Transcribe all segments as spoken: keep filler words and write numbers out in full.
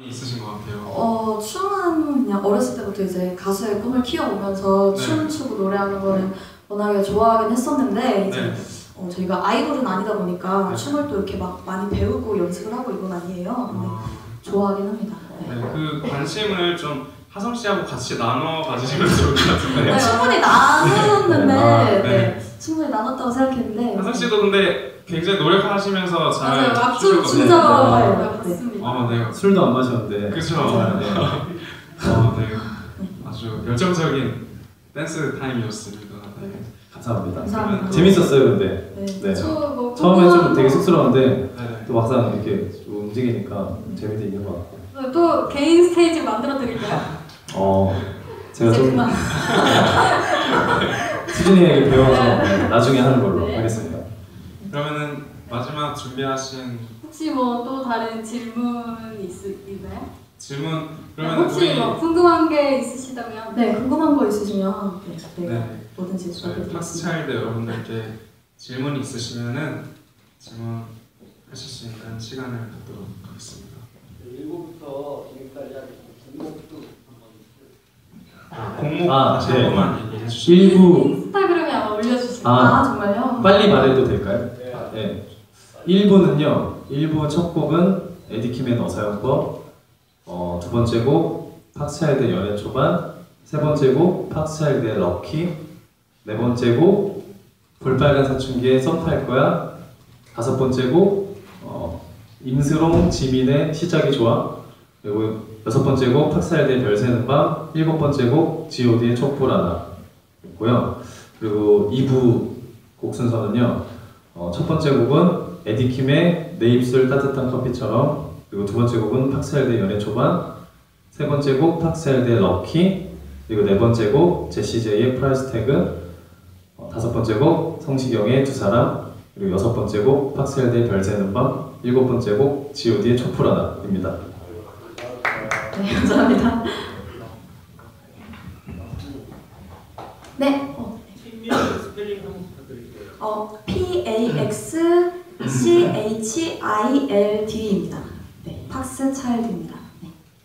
있으신 것 같아요. 어, 춤은 그냥 어렸을 때부터 이제 가수의 꿈을 키워오면서 네. 춤을 추고 노래하는 거는 워낙에 좋아하긴 했었는데 이제 네. 어, 저희가 아이돌은 아니다 보니까 네. 춤을 또 이렇게 막 많이 배우고 연습을 하고 이건 아니에요. 근데 아, 좋아하긴 합니다. 네. 네, 그 관심을 좀 하성 씨하고 같이 나눠 가지시면 좋을 것 같은데. 네, 충분히 나눴는데 아, 네. 네. 충분히 나눴다고 생각했는데 하성 씨도 근데 굉장히 노력하시면서 잘 맞아요. 추실 악수 것 진짜 같아요. 많아요. 네. 네. 맞습니다. 아, 네. 술도 안 마셨는데. 그죠. 맞아요. 네. 아, 네. 아주 열정적인 댄스 타임이었습니다. 네. 감사합니다. 감사합니다. 재밌었어요, 근데. 네. 네. 저 뭐 처음에 좀 궁금한 되게 거- 쑥스러웠는데 네. 또 막상 이렇게 좀 움직이니까 재미도 있는 것 같고. 네, 또 개인 스테이지 만들어 드릴까요? 어, 제가 이제 좀 그만. 수진이에게 배워서 네, 나중에 하는 걸로 네. 하겠습니다. 그러면은 마지막 준비하신 혹시 뭐 또 다른 질문 있, 있나요? 질문 그러면 혹시 우리 뭐 궁금한 게 있으시다면 네, 궁금한 거 있으시면 네, 저희가 네. 뭐든지 저희 대답해드리겠습니다. 팍스차일드 여러분들께 질문이 있으시면은 질문하실 수 있는 시간을 갖도록 하겠습니다. 일부부터 지금까지 한 종목도 한번 공목 아, 다시 네. 한 번만 얘기해 주시면. 일부 인스타그램에 아마 올려주실 거예요. 아, 아, 정말요? 빨리 말해도 될까요? 네. 일 부는요. 일 부 첫 곡은 에디킴의 너사연법, 어, 두 번째 곡 팍스차일드의 연애 초반, 세 번째 곡 팍스차일드의 럭키, 네 번째 곡 볼빨간 사춘기의 썸 탈 거야, 다섯 번째 곡 어, 임스롱 지민의 시작이 좋아, 그리고 여섯 번째 곡 팍스차일드의 별 새는 밤, 일곱 번째 곡 지오디의 촛불 하나 있고요. 그리고 이 부 곡 순서는요. 어, 첫 번째 곡은 에디킴의 내 입술 따뜻한 커피처럼, 그리고 두 번째 곡은 팍스차일드의 연애 초반, 세 번째 곡 팍스차일드의 럭키, 그리고 네 번째 곡 제시제이의 프라이스 태그, 어, 다섯 번째 곡 성시경의 두 사람, 그리고 여섯 번째 곡 팍스차일드의 별 새는 밤, 일곱 번째 곡 지오디의 촛불 하나입니다. 네, 감사합니다. 네, 어, 팀명 스펠링 한번 부탁드릴게요. 어, P A X C H I L D입니다. 네, 팍스 차일드입니다. 네.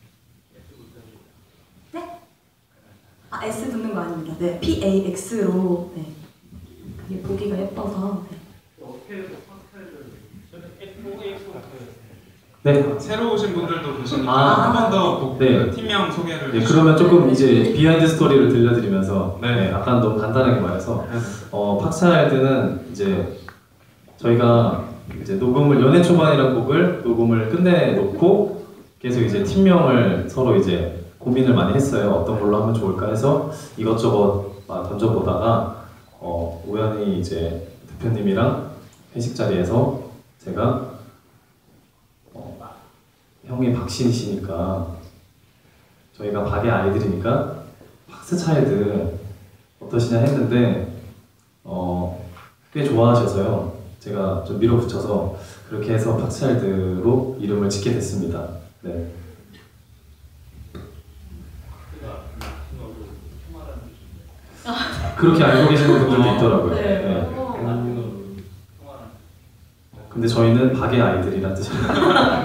네? 아, S 붙는 거 아닙니다. 네, P A X로 네. 그게 보기가 예뻐서. 네. 어떻게 해서 팍스타일을 저는 에프 오 엑스 같아요. 네. 새로 오신 분들도 계시니까 아, 한 번 더 네. 팀명 소개를 네, 해주시면. 그러면 조금 이제 비하인드 스토리를 들려드리면서 네. 네, 아까 너무 간단하게 말해서 네. 어, 팍스차일드는 이제 저희가 이제 녹음을 연애 초반이라는 곡을 녹음을 끝내놓고 계속 이제 팀명을 서로 이제 고민을 많이 했어요. 어떤 걸로 하면 좋을까 해서 이것저것 막 던져보다가 어, 우연히 이제 대표님이랑 회식 자리에서 제가 어, 형이 박신이시니까 저희가 박의 아이들이니까 팍스차일드 어떠시냐 했는데 어, 꽤 좋아하셔서요. 제가 좀 밀어붙여서 그렇게 해서 팍스차일드로 이름을 짓게 됐습니다. 네. 그렇게 알고 계시는 분들도 있더라고요. 네. 네. 어, 근데 저희는 박의 아이들이란 뜻입니다.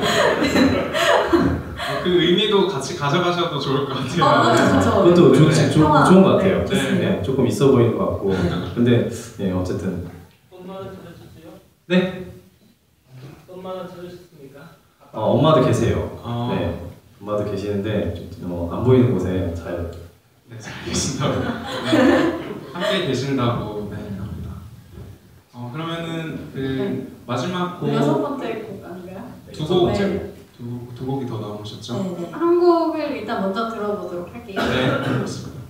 그 의미도 같이 가져가셔도 좋을 것 같아요. 아, 맞아, 진짜. 그것도 좋, 네. 좋, 평화. 좋은 것 같아요. 네, 좋습니다. 네, 조금 있어 보이는 것 같고. 근데 네, 어쨌든 엄마는 찾으셨어요? 네. 엄마는 찾으셨습니까? 어, 엄마도 계세요. 어, 네, 엄마도 계시는데 좀, 어, 안 보이는 곳에 잘. 네, 잘 계신다고. 네, 함께 계신다고. 네, 합니다. 어, 그러면은 그 네. 마지막 곡 여섯 번째 곡 아닌가요? 두 곡, 네. 두, 두 곡이 더 나오셨죠? 네, 네. 한 곡을 일단 먼저 들어보도록 할게요. 네, 그렇습니다.